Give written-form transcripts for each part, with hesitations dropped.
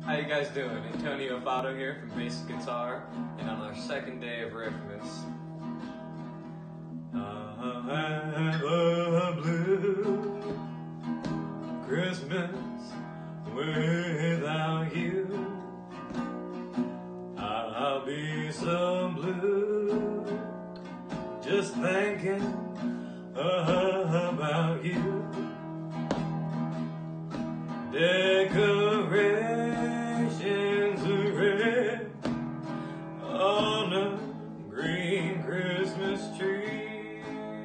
How you guys doing? Antonio Fado here from Basic Guitar, and on our second day of Riffmas. I have a blue Christmas without you. I'll be so blue just thinking about you. Decorations are red on a green Christmas tree.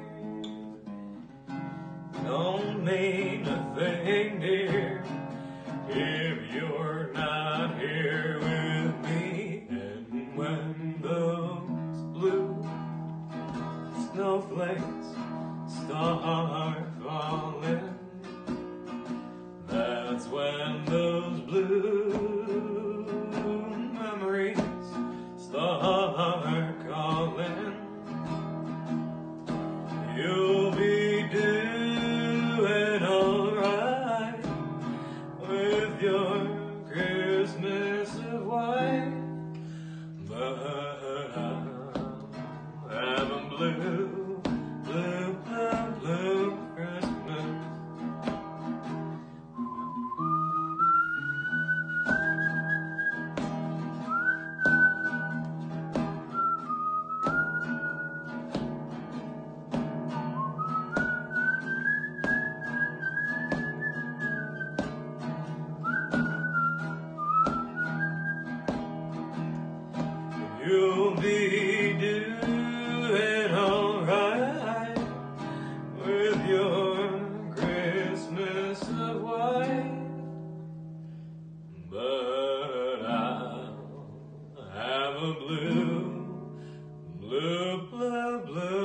Don't mean a thing, dear, if you're not here with me. And when those blue snowflakes start falling, that's when those blue memories start calling. You'll be doing alright with your Christmas of white, but I'm having blue, blue, blue, blue Christmas. You'll be doing alright with your Christmas of white, but I'll have a blue, blue, blue, blue